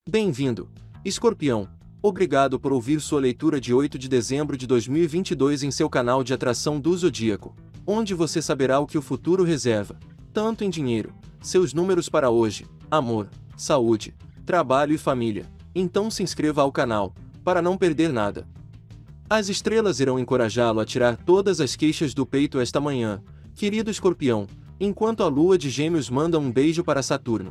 Bem-vindo, Escorpião. Obrigado por ouvir sua leitura de 8 de dezembro de 2022 em seu canal de atração do Zodíaco, onde você saberá o que o futuro reserva, tanto em dinheiro, seus números para hoje, amor, saúde, trabalho e família. Então se inscreva ao canal, para não perder nada. As estrelas irão encorajá-lo a tirar todas as queixas do peito esta manhã, querido Escorpião, enquanto a lua de Gêmeos manda um beijo para Saturno.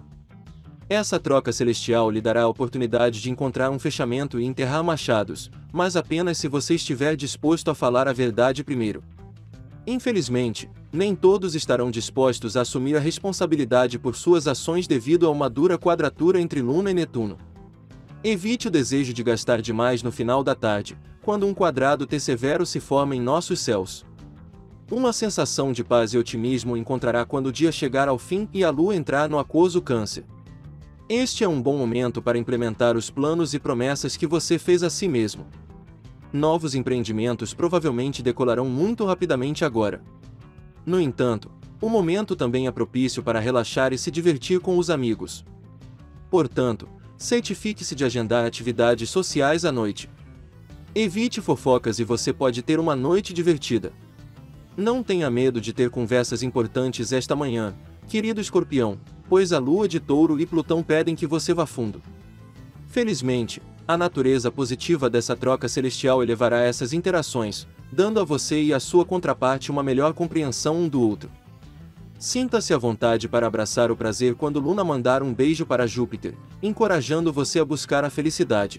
Essa troca celestial lhe dará a oportunidade de encontrar um fechamento e enterrar machados, mas apenas se você estiver disposto a falar a verdade primeiro. Infelizmente, nem todos estarão dispostos a assumir a responsabilidade por suas ações devido a uma dura quadratura entre Luna e Netuno. Evite o desejo de gastar demais no final da tarde, quando um quadrado T severo se forma em nossos céus. Uma sensação de paz e otimismo encontrará quando o dia chegar ao fim e a lua entrar no aquoso Câncer. Este é um bom momento para implementar os planos e promessas que você fez a si mesmo. Novos empreendimentos provavelmente decolarão muito rapidamente agora. No entanto, o momento também é propício para relaxar e se divertir com os amigos. Portanto, certifique-se de agendar atividades sociais à noite. Evite fofocas e você pode ter uma noite divertida. Não tenha medo de ter conversas importantes esta manhã, querido Escorpião, pois a lua de Touro e Plutão pedem que você vá fundo. Felizmente, a natureza positiva dessa troca celestial elevará essas interações, dando a você e a sua contraparte uma melhor compreensão um do outro. Sinta-se à vontade para abraçar o prazer quando Luna mandar um beijo para Júpiter, encorajando você a buscar a felicidade.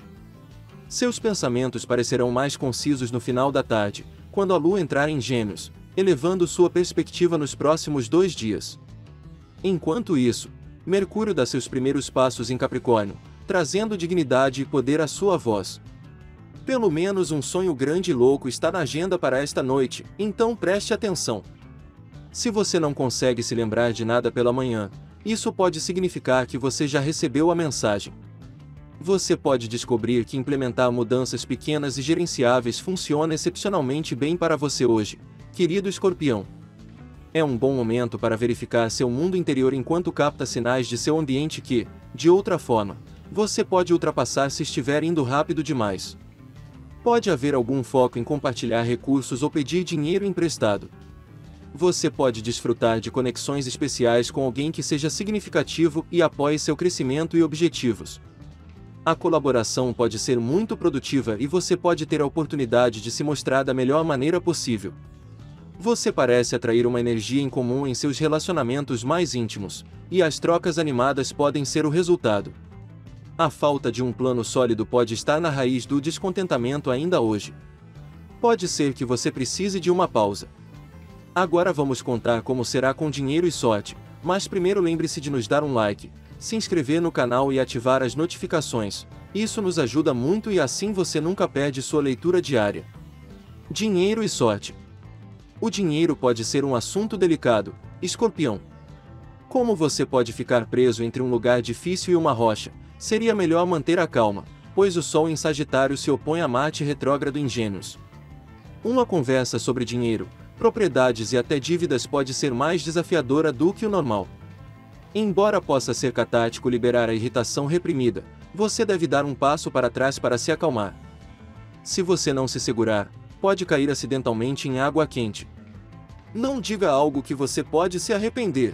Seus pensamentos parecerão mais concisos no final da tarde, quando a lua entrar em Gêmeos, elevando sua perspectiva nos próximos 2 dias. Enquanto isso, Mercúrio dá seus primeiros passos em Capricórnio, trazendo dignidade e poder à sua voz. Pelo menos um sonho grande e louco está na agenda para esta noite, então preste atenção. Se você não consegue se lembrar de nada pela manhã, isso pode significar que você já recebeu a mensagem. Você pode descobrir que implementar mudanças pequenas e gerenciáveis funciona excepcionalmente bem para você hoje, querido Escorpião. É um bom momento para verificar seu mundo interior enquanto capta sinais de seu ambiente que, de outra forma, você pode ultrapassar se estiver indo rápido demais. Pode haver algum foco em compartilhar recursos ou pedir dinheiro emprestado. Você pode desfrutar de conexões especiais com alguém que seja significativo e apoie seu crescimento e objetivos. A colaboração pode ser muito produtiva e você pode ter a oportunidade de se mostrar da melhor maneira possível. Você parece atrair uma energia em comum em seus relacionamentos mais íntimos, e as trocas animadas podem ser o resultado. A falta de um plano sólido pode estar na raiz do descontentamento ainda hoje. Pode ser que você precise de uma pausa. Agora vamos contar como será com dinheiro e sorte, mas primeiro lembre-se de nos dar um like, se inscrever no canal e ativar as notificações. Isso nos ajuda muito e assim você nunca perde sua leitura diária. Dinheiro e sorte. O dinheiro pode ser um assunto delicado, Escorpião. Como você pode ficar preso entre um lugar difícil e uma rocha, seria melhor manter a calma, pois o Sol em Sagitário se opõe a Marte retrógrado em Gêmeos. Uma conversa sobre dinheiro, propriedades e até dívidas pode ser mais desafiadora do que o normal. Embora possa ser catártico liberar a irritação reprimida, você deve dar um passo para trás para se acalmar. Se você não se segurar, pode cair acidentalmente em água quente. Não diga algo que você pode se arrepender.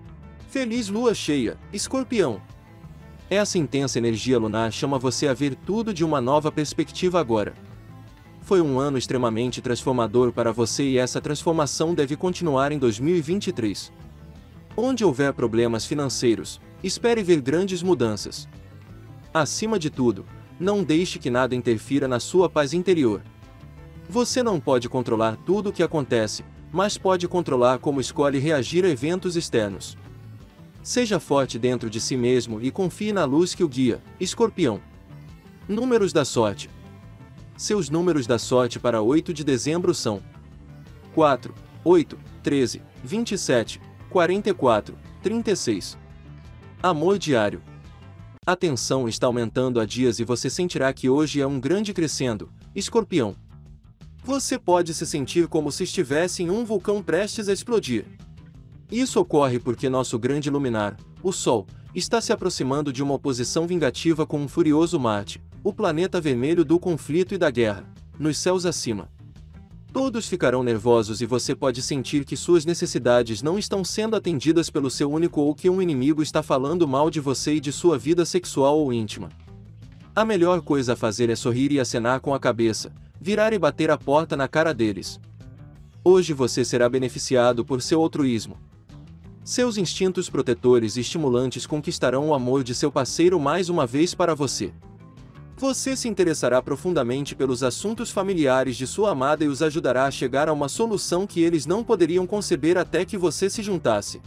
Feliz lua cheia, Escorpião. Essa intensa energia lunar chama você a ver tudo de uma nova perspectiva agora. Foi um ano extremamente transformador para você e essa transformação deve continuar em 2023. Onde houver problemas financeiros, espere ver grandes mudanças. Acima de tudo, não deixe que nada interfira na sua paz interior. Você não pode controlar tudo o que acontece, mas pode controlar como escolhe reagir a eventos externos. Seja forte dentro de si mesmo e confie na luz que o guia, Escorpião. Números da sorte. Seus números da sorte para 8 de dezembro são 4, 8, 13, 27, 44, 36. Amor diário. A tensão está aumentando há dias e você sentirá que hoje é um grande crescendo, Escorpião. Você pode se sentir como se estivesse em um vulcão prestes a explodir. Isso ocorre porque nosso grande luminar, o Sol, está se aproximando de uma oposição vingativa com um furioso Marte, o planeta vermelho do conflito e da guerra, nos céus acima. Todos ficarão nervosos e você pode sentir que suas necessidades não estão sendo atendidas pelo seu único ou que um inimigo está falando mal de você e de sua vida sexual ou íntima. A melhor coisa a fazer é sorrir e acenar com a cabeça, virar e bater a porta na cara deles. Hoje você será beneficiado por seu altruísmo. Seus instintos protetores e estimulantes conquistarão o amor de seu parceiro mais uma vez para você. Você se interessará profundamente pelos assuntos familiares de sua amada e os ajudará a chegar a uma solução que eles não poderiam conceber até que você se juntasse.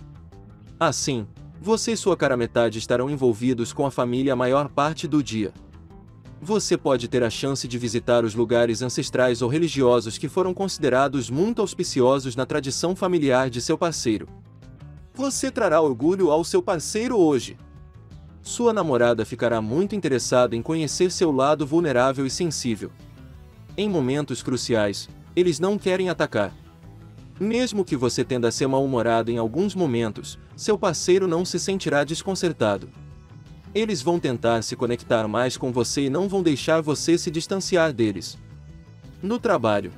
Assim, você e sua cara metade estarão envolvidos com a família a maior parte do dia. Você pode ter a chance de visitar os lugares ancestrais ou religiosos que foram considerados muito auspiciosos na tradição familiar de seu parceiro. Você trará orgulho ao seu parceiro hoje. Sua namorada ficará muito interessada em conhecer seu lado vulnerável e sensível. Em momentos cruciais, eles não querem atacar. Mesmo que você tenda a ser mal-humorado em alguns momentos, seu parceiro não se sentirá desconcertado. Eles vão tentar se conectar mais com você e não vão deixar você se distanciar deles. No trabalho,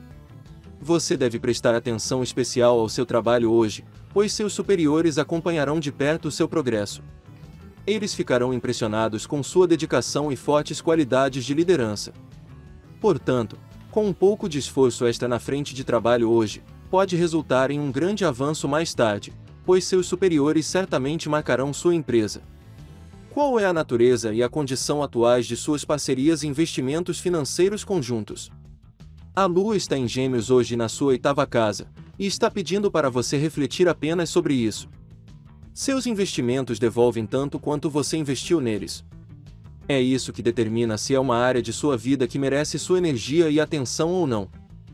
você deve prestar atenção especial ao seu trabalho hoje, pois seus superiores acompanharão de perto o seu progresso. Eles ficarão impressionados com sua dedicação e fortes qualidades de liderança. Portanto, com um pouco de esforço extra na frente de trabalho hoje, pode resultar em um grande avanço mais tarde, pois seus superiores certamente marcarão sua empresa. Qual é a natureza e a condição atuais de suas parcerias e investimentos financeiros conjuntos? A Lua está em Gêmeos hoje na sua 8ª casa, e está pedindo para você refletir apenas sobre isso. Seus investimentos devolvem tanto quanto você investiu neles. É isso que determina se é uma área de sua vida que merece sua energia e atenção ou não.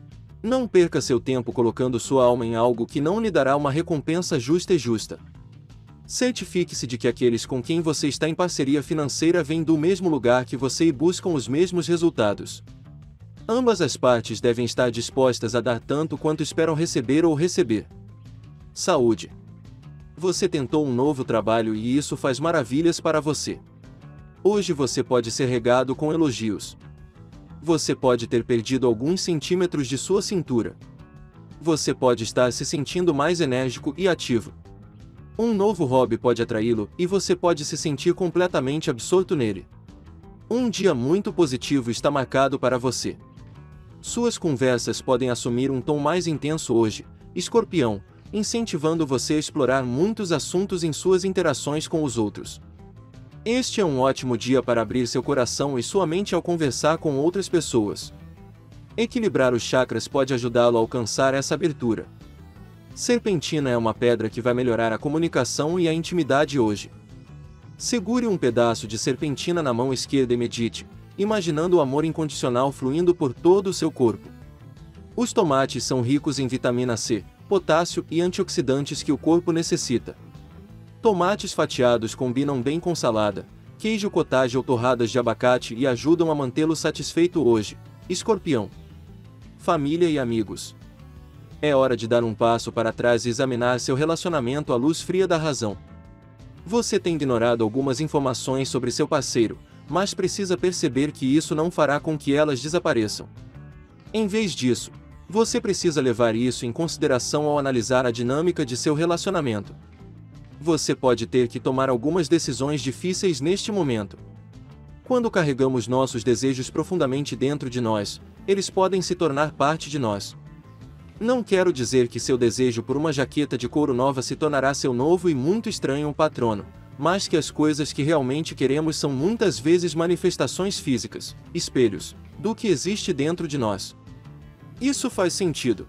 Não perca seu tempo colocando sua alma em algo que não lhe dará uma recompensa justa. Certifique-se de que aqueles com quem você está em parceria financeira vêm do mesmo lugar que você e buscam os mesmos resultados. Ambas as partes devem estar dispostas a dar tanto quanto esperam receber ou receber. Saúde. Você tentou um novo trabalho e isso faz maravilhas para você. Hoje você pode ser regado com elogios. Você pode ter perdido alguns centímetros de sua cintura. Você pode estar se sentindo mais enérgico e ativo. Um novo hobby pode atraí-lo e você pode se sentir completamente absorto nele. Um dia muito positivo está marcado para você. Suas conversas podem assumir um tom mais intenso hoje, Escorpião, incentivando você a explorar muitos assuntos em suas interações com os outros. Este é um ótimo dia para abrir seu coração e sua mente ao conversar com outras pessoas. Equilibrar os chakras pode ajudá-lo a alcançar essa abertura. Serpentina é uma pedra que vai melhorar a comunicação e a intimidade hoje. Segure um pedaço de serpentina na mão esquerda e medite, imaginando o amor incondicional fluindo por todo o seu corpo. Os tomates são ricos em vitamina C, potássio e antioxidantes que o corpo necessita. Tomates fatiados combinam bem com salada, queijo cottage ou torradas de abacate e ajudam a mantê-lo satisfeito hoje, Escorpião. Família e amigos. É hora de dar um passo para trás e examinar seu relacionamento à luz fria da razão. Você tem ignorado algumas informações sobre seu parceiro, mas precisa perceber que isso não fará com que elas desapareçam. Em vez disso, você precisa levar isso em consideração ao analisar a dinâmica de seu relacionamento. Você pode ter que tomar algumas decisões difíceis neste momento. Quando carregamos nossos desejos profundamente dentro de nós, eles podem se tornar parte de nós. Não quero dizer que seu desejo por uma jaqueta de couro nova se tornará seu novo e muito estranho patrono, mas que as coisas que realmente queremos são muitas vezes manifestações físicas, espelhos, do que existe dentro de nós. Isso faz sentido?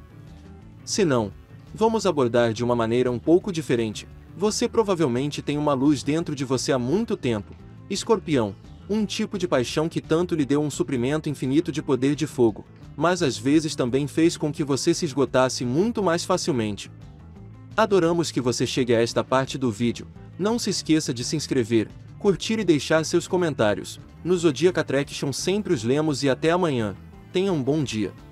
Se não, vamos abordar de uma maneira um pouco diferente. Você provavelmente tem uma luz dentro de você há muito tempo, Escorpião, um tipo de paixão que tanto lhe deu um suprimento infinito de poder de fogo, mas às vezes também fez com que você se esgotasse muito mais facilmente. Adoramos que você chegue a esta parte do vídeo. Não se esqueça de se inscrever, curtir e deixar seus comentários. No Zodiac Attraction sempre os lemos e até amanhã. Tenha um bom dia.